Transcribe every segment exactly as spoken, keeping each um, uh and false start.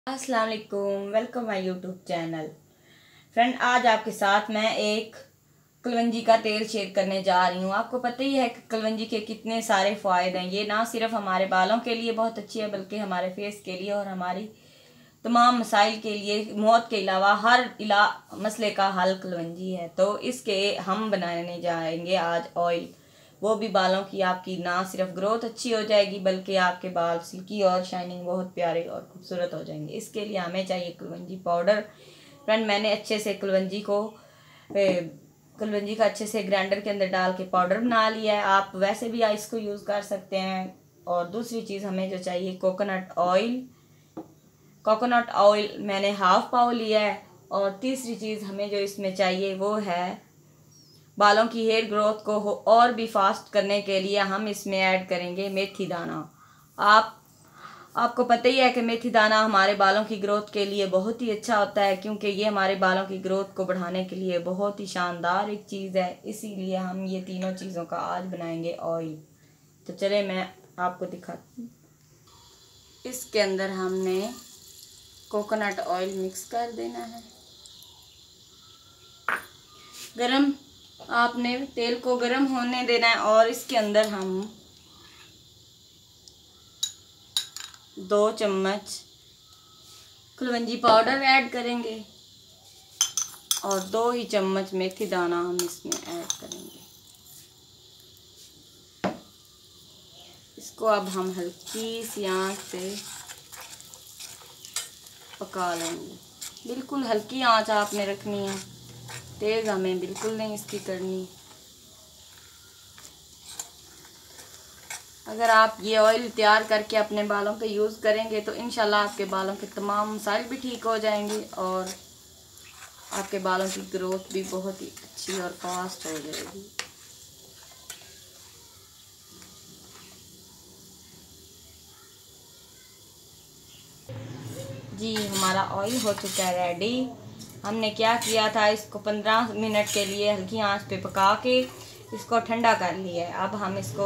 अस्सलाम वालेकुम, welcome my YouTube channel. Friend, आज आपके साथ मैं एक कलवंजी का तेल शेयर करने जा रही हूँ। आपको पता ही है कि कलवंजी के कितने सारे फ़ायदे हैं। ये ना सिर्फ हमारे बालों के लिए बहुत अच्छी है, बल्कि हमारे फेस के लिए और हमारी तमाम मसाइल के लिए, मौत के अलावा हर इला मसले का हल कलवंजी है। तो इसके हम बनाने जाएंगे आज ऑयल। वो भी बालों की आपकी ना सिर्फ ग्रोथ अच्छी हो जाएगी, बल्कि आपके बाल सिल्की और शाइनिंग बहुत प्यारे और खूबसूरत हो जाएंगे। इसके लिए हमें चाहिए कलवंजी पाउडर। फ्रेंड, मैंने अच्छे से कलवंजी को कलवंजी का अच्छे से ग्राइंडर के अंदर डाल के पाउडर बना लिया है। आप वैसे भी इसको यूज़ कर सकते हैं। और दूसरी चीज़ हमें जो चाहिए कोकोनट ऑयल। कोकोनट ऑयल मैंने हाफ पाव लिया है। और तीसरी चीज़ हमें जो इसमें चाहिए वो है बालों की हेयर ग्रोथ को हो और भी फास्ट करने के लिए हम इसमें ऐड करेंगे मेथी दाना। आप आपको पता ही है कि मेथी दाना हमारे बालों की ग्रोथ के लिए बहुत ही अच्छा होता है, क्योंकि ये हमारे बालों की ग्रोथ को बढ़ाने के लिए बहुत ही शानदार एक चीज़ है। इसीलिए हम ये तीनों चीज़ों का आज बनाएंगे ऑयल। तो चले मैं आपको दिखाती हूँ। इसके अंदर हमने कोकोनट ऑयल मिक्स कर देना है। गरम आपने तेल को गरम होने देना है और इसके अंदर हम दो चम्मच कलवंजी पाउडर ऐड करेंगे और दो ही चम्मच मेथी दाना हम इसमें ऐड करेंगे। इसको अब हम हल्की सी आंच से पका लेंगे। बिल्कुल हल्की आंच आपने रखनी है, तेज़ हमें बिल्कुल नहीं इसकी करनी। अगर आप ये ऑयल तैयार करके अपने बालों पे यूज़ करेंगे तो इंशाल्लाह आपके बालों के तमाम मसाइल भी ठीक हो जाएंगे और आपके बालों की ग्रोथ भी बहुत ही अच्छी और फास्ट हो जाएगी। जी, हमारा ऑयल हो चुका है रेडी। हमने क्या किया था, इसको पंद्रह मिनट के लिए हल्की आंच पे पका के इसको ठंडा कर लिया है। अब हम इसको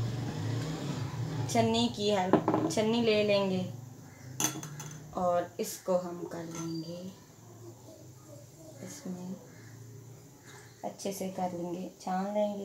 छन्नी की है छन्नी ले लेंगे और इसको हम कर लेंगे, इसमें अच्छे से कर लेंगे, छान लेंगे।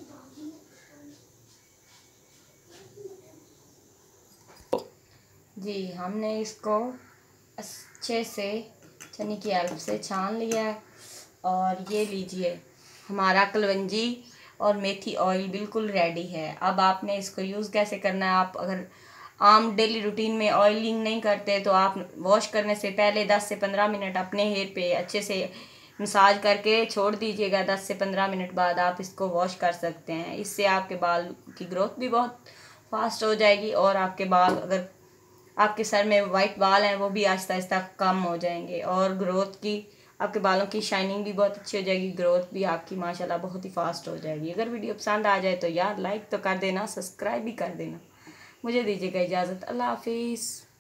जी, हमने इसको अच्छे से छन्नी की हेल्प से छान लिया है। और ये लीजिए, हमारा कलवंजी और मेथी ऑयल बिल्कुल रेडी है। अब आपने इसको यूज़ कैसे करना है, आप अगर आम डेली रूटीन में ऑयलिंग नहीं करते तो आप वॉश करने से पहले दस से पंद्रह मिनट अपने हेयर पे अच्छे से मसाज करके छोड़ दीजिएगा। दस से पंद्रह मिनट बाद आप इसको वॉश कर सकते हैं। इससे आपके बाल की ग्रोथ भी बहुत फास्ट हो जाएगी और आपके बाल, अगर आपके सर में वाइट बाल हैं, वो भी आहिस्ता आहिस्ता कम हो जाएंगे और ग्रोथ की, आपके बालों की शाइनिंग भी बहुत अच्छी हो जाएगी। ग्रोथ भी आपकी माशाल्लाह बहुत ही फास्ट हो जाएगी। अगर वीडियो पसंद आ जाए तो यार लाइक तो कर देना, सब्सक्राइब भी कर देना। मुझे दीजिएगा इजाज़त। अल्लाह हाफिज़।